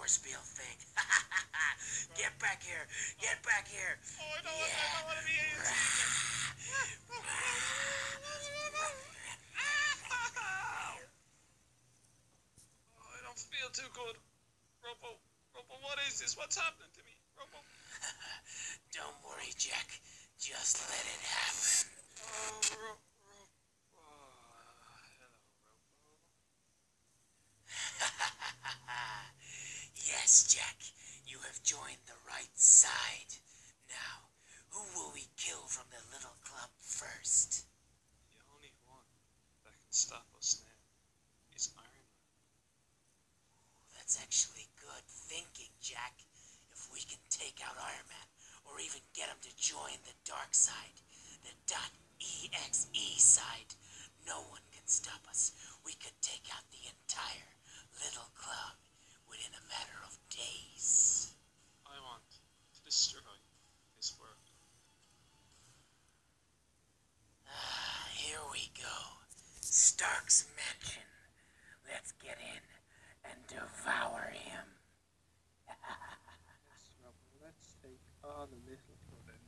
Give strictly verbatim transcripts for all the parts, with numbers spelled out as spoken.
force field thing. Get back here. Get back here. Oh, I don't, yeah. want, I don't want to be A N T Oh, I don't feel too good. Robo, Robo, what is this? What's happening to me? Robo. Don't worry, Jack. Just let it happen. Oh, Robo. Yes, Jack, you have joined the right side. Now, who will we kill from the little club first? The only one that can stop us now is Iron Man. That's actually good thinking, Jack. If we can take out Iron Man, or even get him to join the dark side, the .exe side, no one can stop us. We could take out the entire little club within a matter of days. I want to destroy this world. Ah, here we go. Stark's mansion. Let's get in and devour him. Yes, Robo, let's take all the little club out.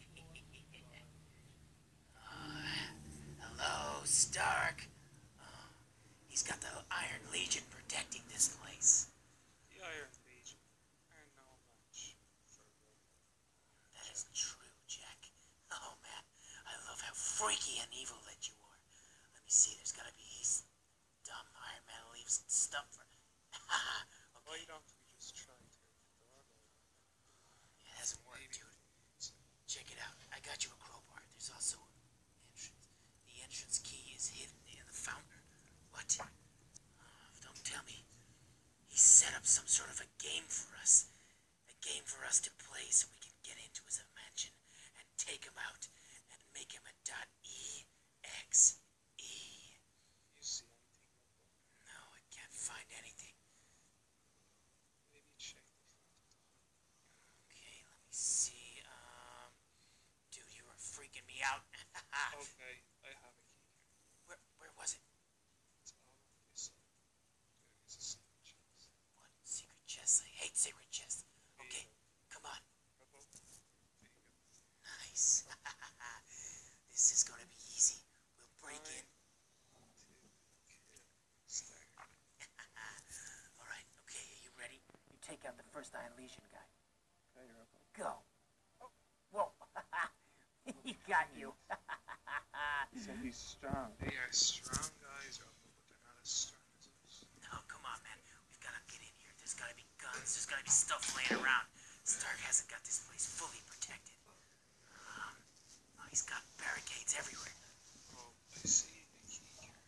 Uh, hello, Stark. Oh, he's got the Iron Legion protecting this place. The Iron Legion are no match for Robo. That isn't true, Jack. Oh, man. I love how freaky and evil that you are. Let me see. There's gotta be... He's dumb. Iron Man leaves stuff for... okay. Why don't we just try to take the door open? It hasn't worked, dude. Check it out. I got you a crowbar. There's also an entrance. The entrance key is hidden in the fountain. What? Oh, don't tell me. He set up some sort of a game for us. A game for us to play so we can get into his mansion and take him out and make him a .exe. You see anything, Robo? No, I can't find anything. Maybe check the front door. Okay, let me see. Um, dude, you are freaking me out. Okay, I have a key here. Where, where was it? It's all on this side. There is a secret chest. What? Secret chests? I hate secret chests. Okay, come on. Robo, there you go. Nice. This is gonna be easy. We'll break in. One, two, kill, start. Alright, okay, are you ready? You take out the first Iron Legion guy. Okay, Robo. Go. Oh, whoa. He got you. So he's strong. They are strong guys, Robo, but they're not as strong as us. No, come on, man. We've gotta get in here. There's gotta be guns. There's gotta be stuff laying around. Stark hasn't got this place fully protected. Um, oh, he's got barricades everywhere. Oh, I see the key card.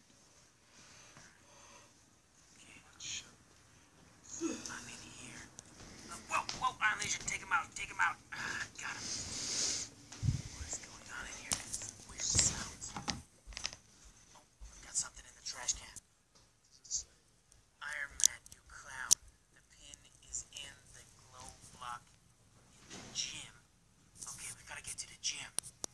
Okay, Watch out. I'm in here. Uh, whoa, whoa, Iron Legion, take him out, take him out. Ah, got him. What is going on in here? Weird sounds. Oh, I've got something in the trash can. What does it say? Iron Man, you clown. The pin is in the glow block in the gym. Okay, we gotta get to the gym.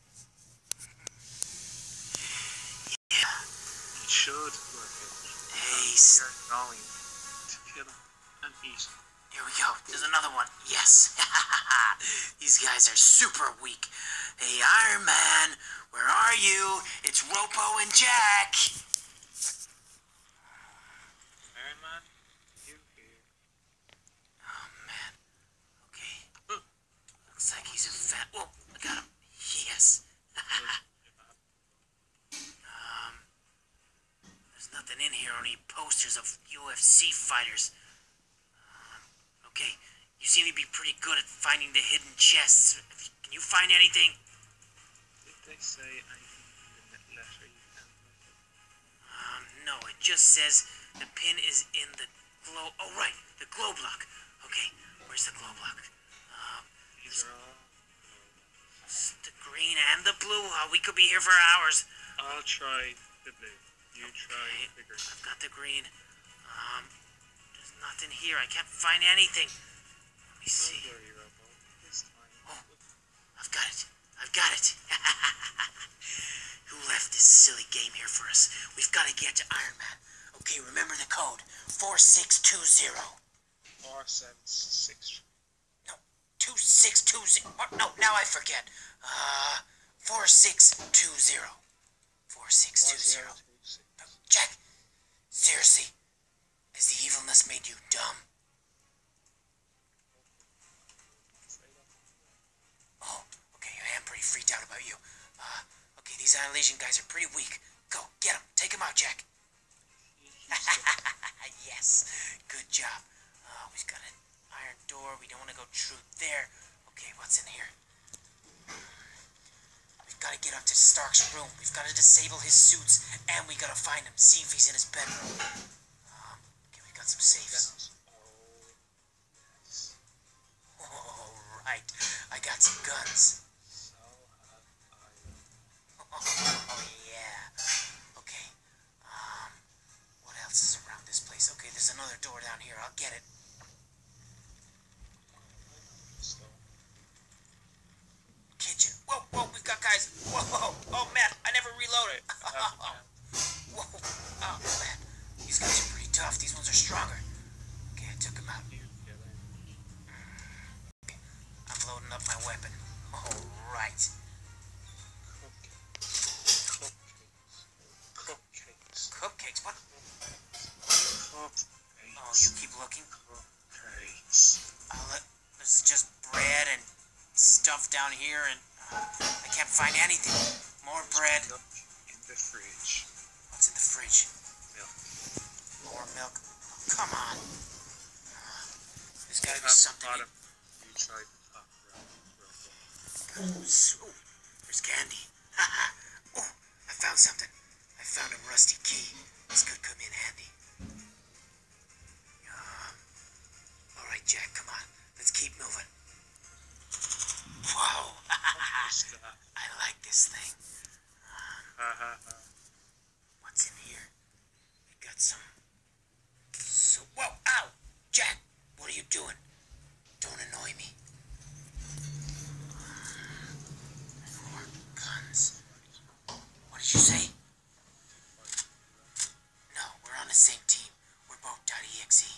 Yeah. It should work out. Hey, We s- are going to kill him and eat him. here we go. There's another one. Yes. These guys are super weak. Hey, Iron Man, where are you? It's Robo and Jack. Iron Man, you here? Oh, man. Okay. Looks like he's a fat... Whoa, I got him. Yes. um, there's nothing in here, only posters of U F C fighters. Um, okay, you seem to be pretty good at finding the hidden chests. Can you find anything? Did they say anything in the letter you found? Um, no, it just says the pin is in the glow... Oh, right, the glow block. Okay, where's the glow block? Um, These are all. it's the green and the blue. Oh, we could be here for hours. I'll try the blue. You try Okay, the green. I've got the green. Um, there's nothing here. I can't find anything. Let me see. Don't worry, Robo. This time. Oh, I've got it. I've got it. Who left this silly game here for us? We've got to get to Iron Man. Okay, remember the code. four six two zero. Four four seven six. No, two six two zero. No, now I forget. Uh, four six two zero. Four six two zero. Jack, seriously, has the evilness made you dumb? Oh, okay, I am pretty freaked out about you. Uh, okay, these Annihilation guys are pretty weak. Go, get them. Take them out, Jack. Yes, good job. Uh, we've got an iron door. We don't want to go through there. Okay, what's in here? We've got to get up to Stark's room. We've got to disable his suits, and we got to find him. See if he's in his bedroom. Um, okay, we got some safes. Oh, right. I got some guns. Oh, yeah. Okay. Um, what else is around this place? Okay, there's another door down here. I'll get it. Kitchen. Whoa, whoa, we've got guys. Whoa, whoa. Oh, man, I never reloaded. Whoa. Oh, man. These guys are pretty tough. These ones are stronger. Okay, I took them out. Okay, I'm loading up my weapon. All right. Cupcakes. Cupcakes? What? Cupcakes. Oh, you keep looking? Cupcakes. Uh, look, there's just bread and stuff down here, and uh, I can't find anything. More bread. Milk in the fridge. What's in the fridge? Milk. More milk. Oh, come on. Uh, there's gotta be Top something. bottom. You tried the top row. Ooh, there's candy. Oh, I found something. I found a rusty key. This could come in handy. Uh, all right, Jack, come on. Let's keep moving. Whoa. I like this thing. What's in here? We got some... So... Whoa, ow! Jack, what are you doing? Don't annoy me. More guns. What did you say? No, we're on the same team. We're both .exe.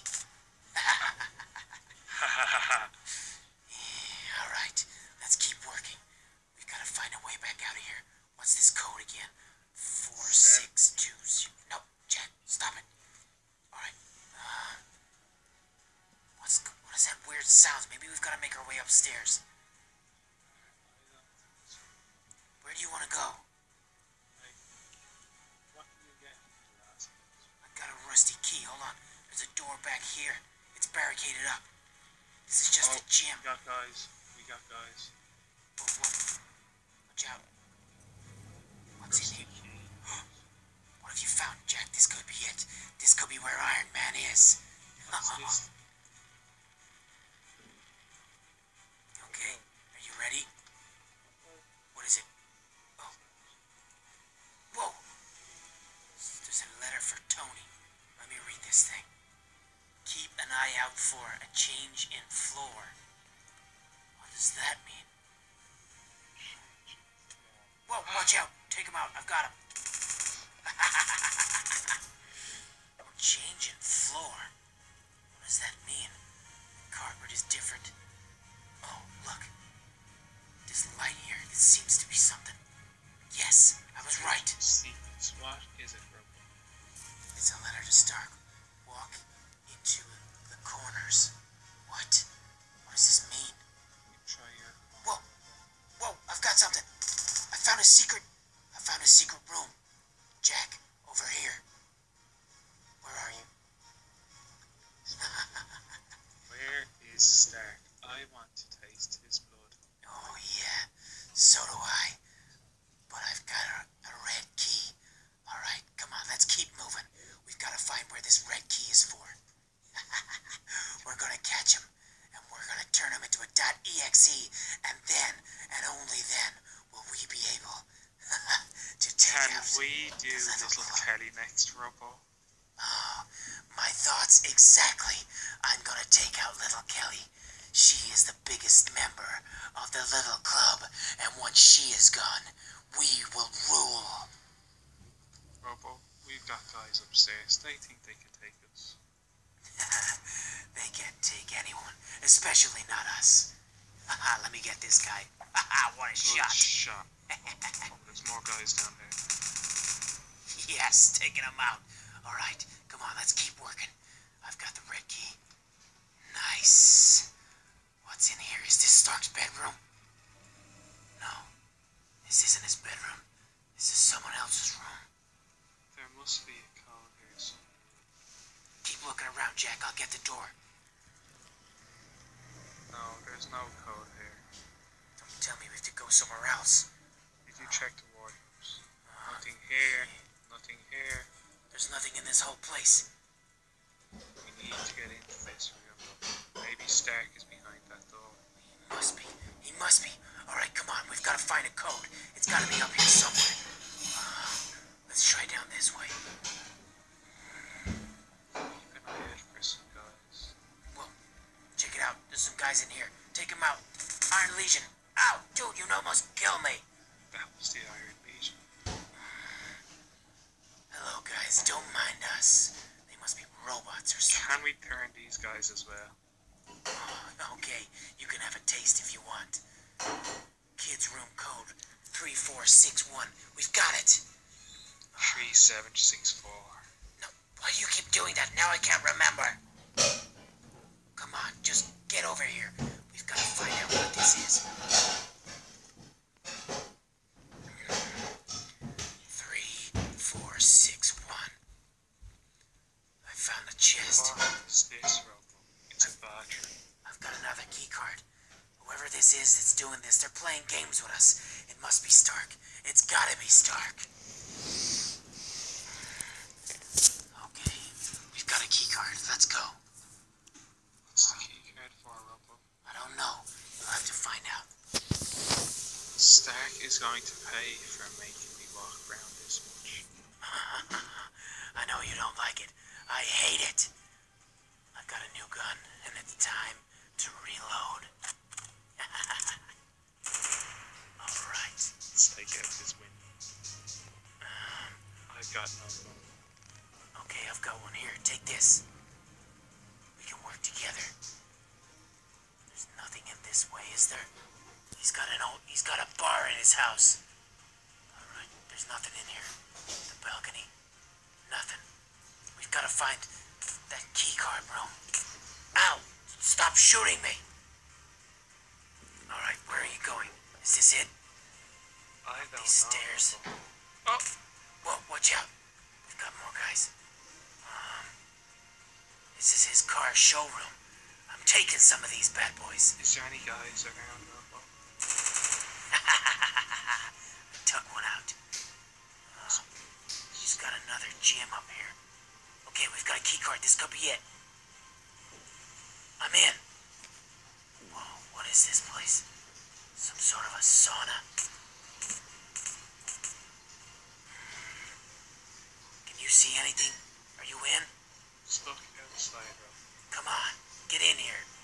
Yeah, all right, let's keep working. We've got to find a way back out of here. What's this code again? Four six two zero. No, Jack, stop it. All right. Uh, what's what is that weird sound? Maybe we've got to make our way upstairs. Where do you want to go? I got a rusty key. Hold on. There's a door back here. It's barricaded up. This is just Oh, a gym. We got guys. We got guys. Oh, whoa. Watch out. What's in here? What have you found, Jack? This could be it. This could be where Iron Man is. What's this? Okay, are you ready? What is it? Oh. Whoa. There's a letter for Tony. Let me read this thing. Keep an eye out for a change in floor. What does that mean? Whoa, watch out. Take him out. I've got him. Change in floor. What does that mean? Carpet is different. Oh, look. This light here, this seems to be something. Yes, I was right. Secrets. What is it, bro? It's a letter to Stark. Walk into the corners. What? What does this mean? Try your. Whoa. Whoa, I've got something. I found a secret. I found a secret room. Jack, over here. Where are you? Where is Stark? I want to taste his blood. Oh, yeah. So do I. But I've got a, a red key. All right, come on, let's keep moving. We've got to find where this red key is for. We're going to catch him, and we're going to turn him into a .exe, and then, and only then, will we be able to take Can out we do the little Little club. Kelly next, Robo? Oh, my thoughts exactly. I'm going to take out Little Kelly. She is the biggest member of the Little Club, and once she is gone, we will rule. Robo, we've got guys upstairs. They think they can take us. They can't take Especially not us. Haha, let me get this guy. Haha, what a Good shot. shot. Oh, there's more guys down there. Yes, taking him out. Alright, come on, let's keep working. I've got the red key. Nice. What's in here? Is this Stark's bedroom? No. This isn't his bedroom. This is someone else's room. There must be a code here somewhere. Keep looking around, Jack. I'll get the door. No, there's no code here. Don't tell me we have to go somewhere else. Did you check the wardrobes? Nothing here. Nothing here. There's nothing in this whole place. We need to get into this room. Maybe Stark is behind that door. He must be. He must be. Alright, come on. We've got to find a code. It's got to be up here somewhere. Uh, let's try down this way. Keep an eye out for some guys. Well, check it out. There's some guys in here. Take them out. Iron Legion. Ow! Dude, you'd almost kill me. That was the Iron Legion. Hello, guys. Don't mind us. They must be robots or something. Can we turn these guys as well? Oh, okay, you can have a taste if you want. Kids room code three four six one. We've got it. three seven six four. No, why do you keep doing that? Now I can't remember. Come on, just get over here. We've got to find out what this is. three four six one. I found a chest. What is this, Robo? It's a battery. I've got another key card. Whoever this is that's doing this, they're playing games with us. It must be Stark. It's gotta be Stark. Okay, we've got a key card. Let's go. What's the key card for, Robo? I don't know. You'll have to find out. Stark is going to pay for making me walk around this much. I know you don't like it. I hate it. I've got a new gun, and it's time to reload. Alright. Let's take out this window. Um, I've got no gun. okay, I've got one here. Take this. We can work together. There's nothing in this way, is there? He's got an old, he's got a bar in his house. Alright, there's nothing in here. The balcony. Nothing. We've got to find that key card room. Ow! Stop shooting me! Alright, where are you going? Is this it? I don't These know. stairs. Oh! Whoa, watch out. We've got more guys. Um, this is his car showroom. I'm taking some of these bad boys. Is there any guys around, Robo? I took one out. Uh, he's got another gem up here. Okay, we've got a key card. This could be it. I'm in. Whoa, what is this place? Some sort of a sauna. Can you see anything? Are you in? Stuck outside, Robo. Come on, get in here.